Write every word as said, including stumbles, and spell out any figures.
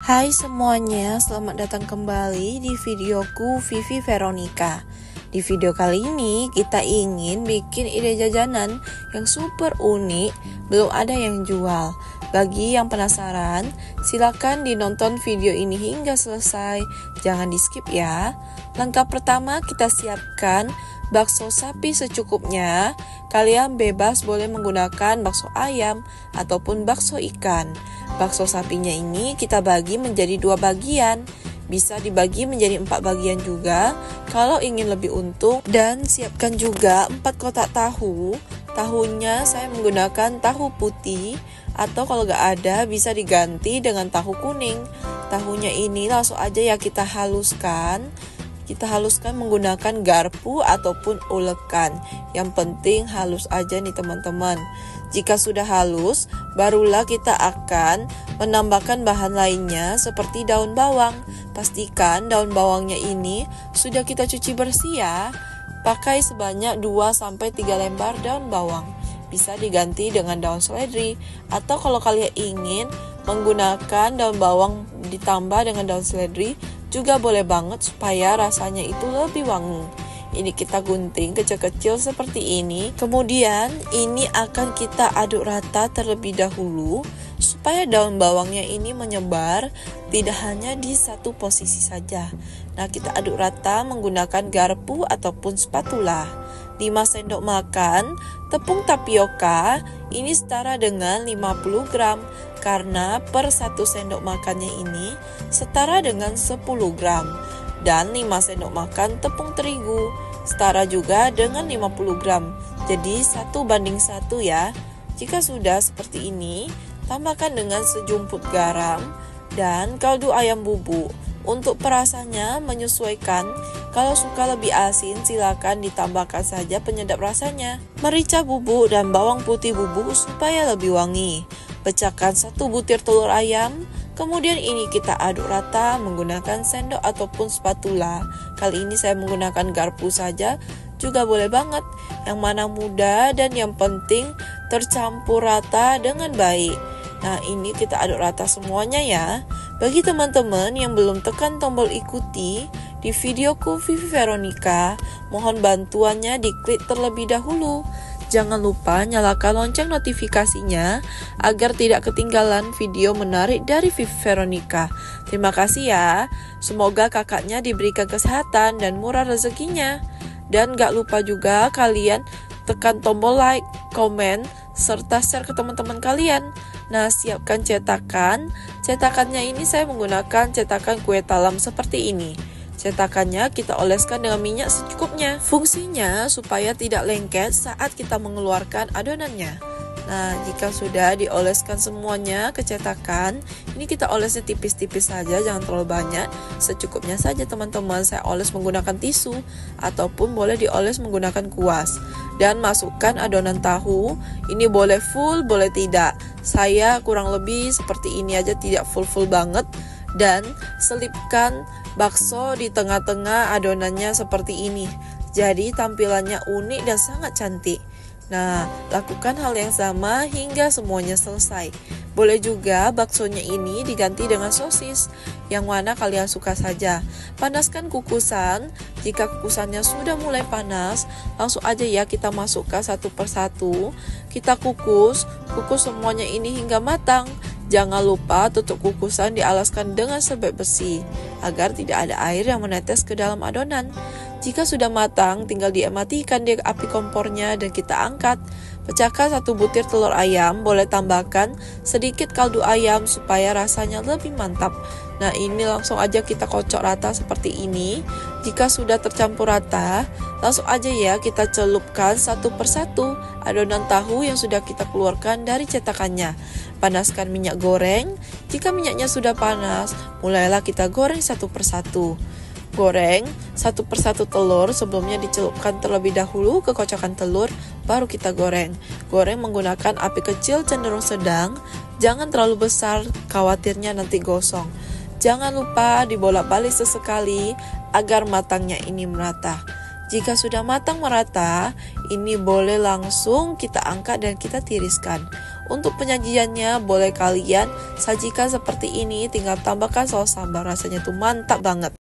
Hai semuanya, selamat datang kembali di videoku Vivi Veronica. Di video kali ini kita ingin bikin ide jajanan yang super unik, belum ada yang jual. Bagi yang penasaran, silakan dinonton video ini hingga selesai, jangan di skip ya. Langkah pertama kita siapkan bakso sapi secukupnya. Kalian bebas boleh menggunakan bakso ayam ataupun bakso ikan. Bakso sapinya ini kita bagi menjadi dua bagian. Bisa dibagi menjadi empat bagian juga kalau ingin lebih untung. Dan siapkan juga empat kotak tahu. Tahunya saya menggunakan tahu putih, atau kalau gak ada bisa diganti dengan tahu kuning. Tahunya ini langsung aja ya kita haluskan. Kita haluskan menggunakan garpu ataupun ulekan. Yang penting halus aja nih teman-teman. Jika sudah halus, barulah kita akan menambahkan bahan lainnya seperti daun bawang. Pastikan daun bawangnya ini sudah kita cuci bersih ya. Pakai sebanyak dua sampai tiga lembar daun bawang. Bisa diganti dengan daun seledri. Atau kalau kalian ingin menggunakan daun bawang ditambah dengan daun seledri, juga boleh banget supaya rasanya itu lebih wangi. Ini kita gunting kecil-kecil seperti ini. Kemudian ini akan kita aduk rata terlebih dahulu supaya daun bawangnya ini menyebar, tidak hanya di satu posisi saja. Nah, kita aduk rata menggunakan garpu ataupun spatula. lima sendok makan tepung tapioka, ini setara dengan lima puluh gram, karena per satu sendok makannya ini setara dengan sepuluh gram. Dan lima sendok makan tepung terigu, setara juga dengan lima puluh gram. Jadi satu banding satu ya. Jika sudah seperti ini, tambahkan dengan sejumput garam dan kaldu ayam bubuk. Untuk perasannya menyesuaikan, kalau suka lebih asin silakan ditambahkan saja penyedap rasanya. Merica bubuk dan bawang putih bubuk supaya lebih wangi. Pecahkan satu butir telur ayam, kemudian ini kita aduk rata menggunakan sendok ataupun spatula. Kali ini saya menggunakan garpu saja, juga boleh banget. Yang mana mudah dan yang penting tercampur rata dengan baik. Nah, ini kita aduk rata semuanya ya. Bagi teman-teman yang belum tekan tombol ikuti di videoku Vivi Veronica, mohon bantuannya diklik terlebih dahulu. Jangan lupa nyalakan lonceng notifikasinya agar tidak ketinggalan video menarik dari Vivi Veronica. Terima kasih ya. Semoga kakaknya diberikan kesehatan dan murah rezekinya. Dan gak lupa juga kalian tekan tombol like, komen, serta share ke teman-teman kalian. Nah, siapkan cetakan. Cetakannya ini saya menggunakan cetakan kue talam seperti ini. Cetakannya kita oleskan dengan minyak secukupnya. Fungsinya supaya tidak lengket saat kita mengeluarkan adonannya. Nah, jika sudah dioleskan semuanya ke cetakan, ini kita olesnya tipis-tipis saja, jangan terlalu banyak. Secukupnya saja teman-teman. Saya oles menggunakan tisu ataupun boleh dioles menggunakan kuas. Dan masukkan adonan tahu. Ini boleh full, boleh tidak. Saya kurang lebih seperti ini aja, tidak full-full banget. Dan selipkan bakso di tengah-tengah adonannya seperti ini. Jadi tampilannya unik dan sangat cantik. Nah, lakukan hal yang sama hingga semuanya selesai. Boleh juga baksonya ini diganti dengan sosis, yang mana kalian suka saja. Panaskan kukusan. Jika kukusannya sudah mulai panas, langsung aja ya kita masukkan satu persatu. Kita kukus, kukus semuanya ini hingga matang. Jangan lupa tutup kukusan dialaskan dengan serbet besi agar tidak ada air yang menetes ke dalam adonan. Jika sudah matang, tinggal dimatikan di api kompornya dan kita angkat. Pecahkan satu butir telur ayam, boleh tambahkan sedikit kaldu ayam supaya rasanya lebih mantap. Nah, ini langsung aja kita kocok rata seperti ini. Jika sudah tercampur rata, langsung aja ya kita celupkan satu persatu adonan tahu yang sudah kita keluarkan dari cetakannya. Panaskan minyak goreng. Jika minyaknya sudah panas, mulailah kita goreng satu persatu. Goreng satu persatu telur, sebelumnya dicelupkan terlebih dahulu ke kocokan telur, baru kita goreng. Goreng menggunakan api kecil cenderung sedang, jangan terlalu besar, khawatirnya nanti gosong. Jangan lupa dibolak-balik sesekali agar matangnya ini merata. Jika sudah matang merata, ini boleh langsung kita angkat dan kita tiriskan. Untuk penyajiannya boleh kalian sajikan seperti ini, tinggal tambahkan saus sambal, rasanya tuh mantap banget.